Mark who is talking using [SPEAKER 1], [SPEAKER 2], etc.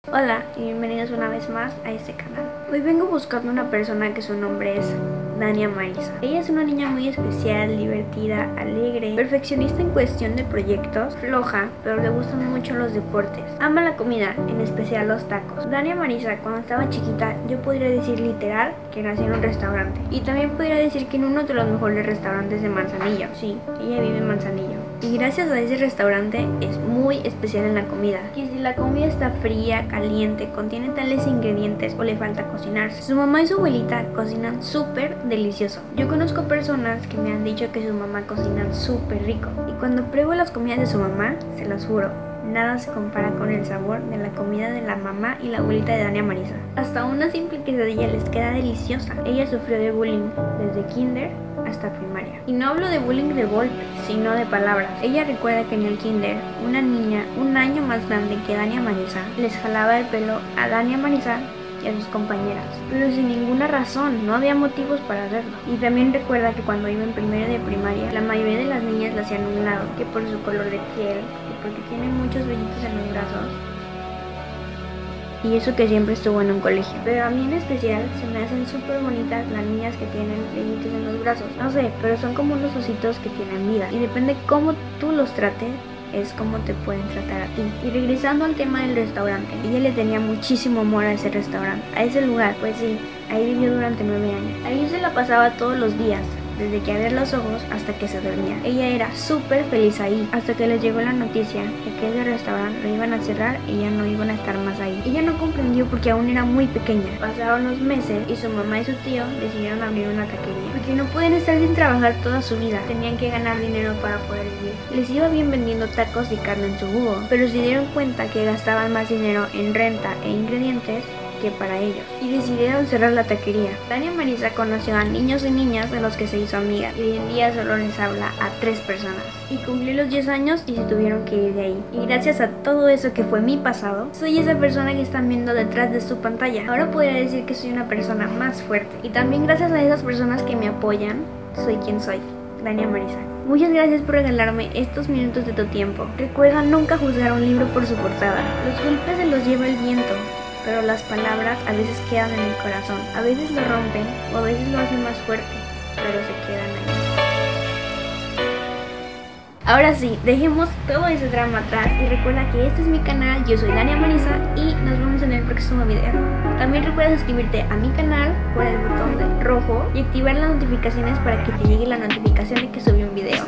[SPEAKER 1] Hola y bienvenidos una vez más a este canal. Hoy vengo buscando una persona que su nombre es Dania Marisa. Ella es una niña muy especial, divertida, alegre, perfeccionista en cuestión de proyectos, floja, pero le gustan mucho los deportes. Ama la comida, en especial los tacos. Dania Marisa, cuando estaba chiquita, yo podría decir literal que nació en un restaurante. Y también podría decir que en uno de los mejores restaurantes de Manzanillo. Sí, ella vive en Manzanillo. Y gracias a ese restaurante es muy especial en la comida. Que si la comida está fría, caliente, contiene tales ingredientes o le falta cocinarse. Su mamá y su abuelita cocinan súper delicioso. Yo conozco personas que me han dicho que su mamá cocina súper rico. Y cuando pruebo las comidas de su mamá, se los juro, nada se compara con el sabor de la comida de la mamá y la abuelita de Dania Marisa. Hasta una simple quesadilla les queda deliciosa. Ella sufrió de bullying desde kinder hasta primaria. Y no hablo de bullying de golpe, sino de palabras. Ella recuerda que en el kinder, una niña un año más grande que Dania Marisa les jalaba el pelo a Dania Marisa y a sus compañeras, pero sin ninguna razón, no había motivos para hacerlo. Y también recuerda que cuando iba en primero de primaria, la mayoría de las niñas la hacían a un lado, que por su color de piel, que porque tiene muchos vellitos en los brazos, y eso que siempre estuvo en un colegio. Pero a mí en especial se me hacen súper bonitas las niñas que tienen vellitos en los brazos. No sé, pero son como unos ositos que tienen vida, y depende cómo tú los trates, es como te pueden tratar a ti. Y regresando al tema del restaurante, ella le tenía muchísimo amor a ese restaurante, a ese lugar. Pues sí, ahí vivió durante 9 años. Ahí se la pasaba todos los días, desde que abría los ojos hasta que se dormía. Ella era súper feliz ahí, hasta que les llegó la noticia de que ese restaurante lo iban a cerrar y ya no iban a estar más ahí. Ella no comprendió porque aún era muy pequeña. Pasaron los meses y su mamá y su tío decidieron abrir una taquería, porque no pueden estar sin trabajar toda su vida. Tenían que ganar dinero para poder vivir. Les iba bien vendiendo tacos y carne en su jugo, pero se dieron cuenta que gastaban más dinero en renta e ingredientes que para ellos, y decidieron cerrar la taquería. Dania Marisa conoció a niños y niñas de los que se hizo amiga, y hoy en día solo les habla a 3 personas. Y cumplió los 10 años y se tuvieron que ir de ahí. Y gracias a todo eso que fue mi pasado, soy esa persona que están viendo detrás de su pantalla. Ahora podría decir que soy una persona más fuerte. Y también gracias a esas personas que me apoyan, soy quien soy, Dania Marisa. Muchas gracias por regalarme estos minutos de tu tiempo. Recuerda nunca juzgar un libro por su portada. Los golpes se los lleva el viento, pero las palabras a veces quedan en el corazón. A veces lo rompen o a veces lo hacen más fuerte, pero se quedan ahí. Ahora sí, dejemos todo ese drama atrás y recuerda que este es mi canal, yo soy Dania Marisa y nos vemos en el próximo video. También recuerda suscribirte a mi canal por el botón rojo y activar las notificaciones para que te llegue la notificación de que subí un video.